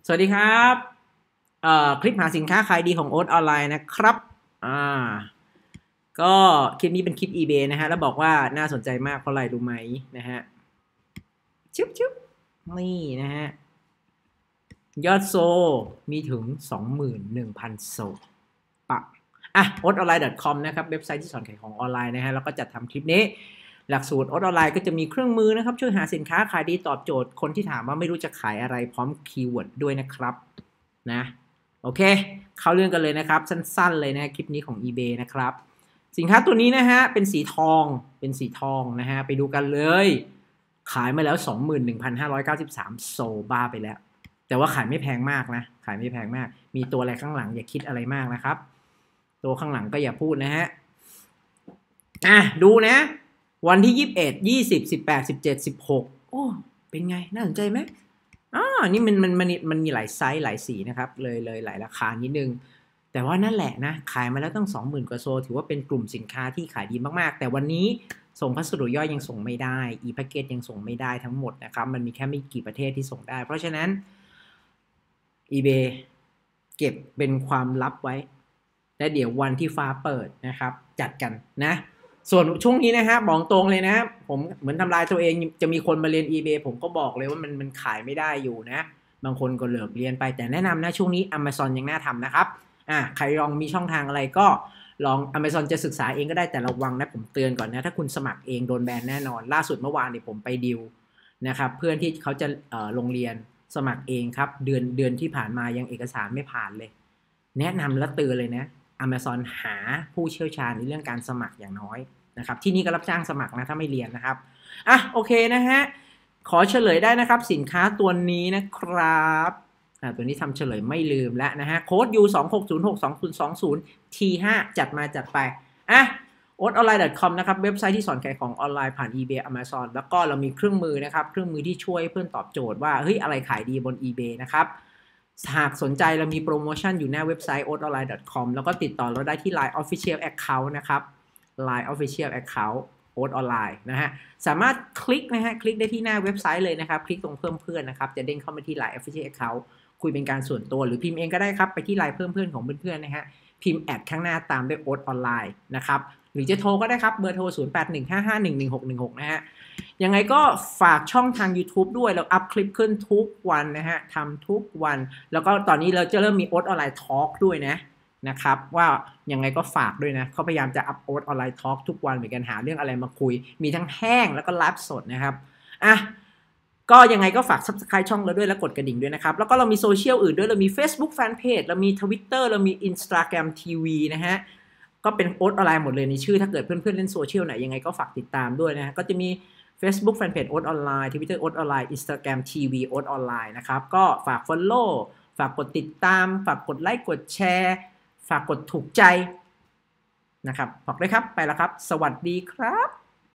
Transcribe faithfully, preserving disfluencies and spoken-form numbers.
สวัสดีครับเอ่อคลิปหาสินค้าขายดีของโอ๊ตออนไลน์นะครับอ่าก็คลิปนี้เป็นคลิป eBay นะฮะแล้วบอกว่าน่าสนใจมากเพราะอะไรรู้ไหมนะฮะชึบชึบนี่นะฮะยอดโซมีถึง สองหมื่นหนึ่งพัน โซปะอ่ะ โอ๊ตออนไลน์ ดอท คอม นะครับเว็บไซต์ที่สอนขายของออนไลน์นะฮะแล้วก็จัดทำคลิปนี้หลักสูตรโอ๊ตออนไลน์ก็จะมีเครื่องมือนะครับช่วยหาสินค้าขายดีตอบโจทย์คนที่ถามว่าไม่รู้จะขายอะไรพร้อมคีย์เวิร์ดด้วยนะครับนะโอเคเข้าเรื่องกันเลยนะครับสั้นๆเลยนะคลิปนี้ของ eBay นะครับสินค้าตัวนี้นะฮะเป็นสีทองเป็นสีทองนะฮะไปดูกันเลยขายมาแล้ว สองหมื่นหนึ่งพันห้าร้อยเก้าสิบสาม โซบ้าไปแล้วแต่ว่าขายไม่แพงมากนะขายไม่แพงมากมีตัวอะไรข้างหลังอย่าคิดอะไรมากนะครับตัวข้างหลังก็อย่าพูดนะฮะอ่ะดูนะวันที่ยี่สิบเอ็ด ยี่สิบ สิบแปด สิบเจ็ด สิบหกโอ้เป็นไงน่าสนใจไหมอ๋อนี่มันมันมันมันมีหลายไซส์หลายสีนะครับเลยเลยหลายราคานิดนึงแต่ว่านั่นแหละนะขายมาแล้วตั้ง สองหมื่น กว่าโซถือว่าเป็นกลุ่มสินค้าที่ขายดีมากๆแต่วันนี้ส่งพัสดุย่อยยังส่งไม่ได้ e-packet ยังส่งไม่ได้ทั้งหมดนะครับมันมีแค่ไม่กี่ประเทศที่ส่งได้เพราะฉะนั้น eBay เก็บเป็นความลับไว้และเดี๋ยววันที่ฟ้าเปิดนะครับจัดกันนะส่วนช่วงนี้นะฮะบอกตรงเลยนะผมเหมือนทำลายตัวเองจะมีคนมาเรียน eBay ผมก็บอกเลยว่ามันมันขายไม่ได้อยู่นะบางคนก็เลิกเรียนไปแต่แนะนำนะช่วงนี้ Amazon ยังน่าทำนะครับอ่ะใครลองมีช่องทางอะไรก็ลอง Amazon จะศึกษาเองก็ได้แต่ระวังนะผมเตือนก่อนนะถ้าคุณสมัครเองโดนแบนแน่นอนล่าสุดเมื่อวานเนี่ยผมไปดิวนะครับเพื่อนที่เขาจะเอ่อลงเรียนสมัครเองครับเดือนเดือนที่ผ่านมายังเอกสารไม่ผ่านเลยแนะนำและเตือนเลยนะ Amazon หาผู้เชี่ยวชาญในเรื่องการสมัครอย่างน้อยนะครับที่นี่ก็รับจ้างสมัครนะถ้าไม่เรียนนะครับอ่ะโอเคนะฮะขอเฉลยได้นะครับสินค้าตัวนี้นะครับอ่ะตัวนี้ทำเฉลยไม่ลืมแล้วนะฮะโค้ด ยู สอง หก ศูนย์ หก สอง ศูนย์ สอง ศูนย์ ที ห้า จัดมาจัดไปอ่ะ โอ๊ตออนไลน์ ดอท คอม นะครับเว็บไซต์ที่สอนขายของออนไลน์ผ่าน eBay Amazon แล้วก็เรามีเครื่องมือนะครับเครื่องมือที่ช่วยเพื่อนตอบโจทย์ว่าเฮ้ยอะไรขายดีบน eBay นะครับหากสนใจเรามีโปรโมชั่นอยู่หน้าเว็บไซต์ โอ๊ตออนไลน์ ดอท คอม แล้วก็ติดต่อเราได้ที่ ไลน์ Official Account นะครับ ไลน์ Official Account โอ๊ตออนไลน์นะฮะสามารถคลิกนะฮะคลิกได้ที่หน้าเว็บไซต์เลยนะครับคลิกตรงเพิ่มเพื่อนนะครับจะเด้งเข้ามาที่ ไลน์ Official Account คุยเป็นการส่วนตัวหรือพิมพ์เองก็ได้ครับไปที่ไลน์เพิ่มเพื่อนของเพื่อนๆนะฮะพิมพ์แอดข้างหน้าตามด้วยโอ๊ตออนไลน์นะครับหรือจะโทรก็ได้ครับเบอร์โทร ศูนย์ แปด หนึ่ง ห้า ห้า หนึ่ง หนึ่ง หก หนึ่ง หก นะฮะยังไงก็ฝากช่องทาง YouTube ด้วยเราอัพคลิปขึ้นทุกวันนะฮะทำทุกวันแล้วก็ตอนนี้เราจะเริ่มมีโอ๊ตออนไลน์ทอล์กด้วยนะนะครับว่ายังไงก็ฝากด้วยนะเขาพยายามจะอัพโอ๊ตออนไลน์ทอล์กทุกวันเหมือนกันหาเรื่องอะไรมาคุยมีทั้งแห้งแล้วก็ไลฟ์สดนะครับอ่ะก็ยังไงก็ฝาก Subscribe ช่องเราด้วยและกดกระดิ่งด้วยนะครับแล้วก็เรามีโซเชียลอื่นด้วยเรามี Facebook Fanpage เรามี Twitter เรามี Instagram ที วี นะฮะก็เป็นโอ๊ตออนไลน์หมดเลยในชื่อถ้าเกิดเพื่อนๆเล่นโซเชียลไหนยังไงก็ฝากติดตามด้วยนะฮะก็จะมี Facebook Fanpage โอ๊ตออนไลน์ Twitter โอ๊ตออนไลน์ Instagram ที วี โอ๊ตออนไลน์นะครับก็ฝาก Follow ฝากกดติดตามฝากกดไลค์กดแชร์ฝากกดถูกใจนะครับฝากด้วยครับไปแล้วครับสวัสดีครับ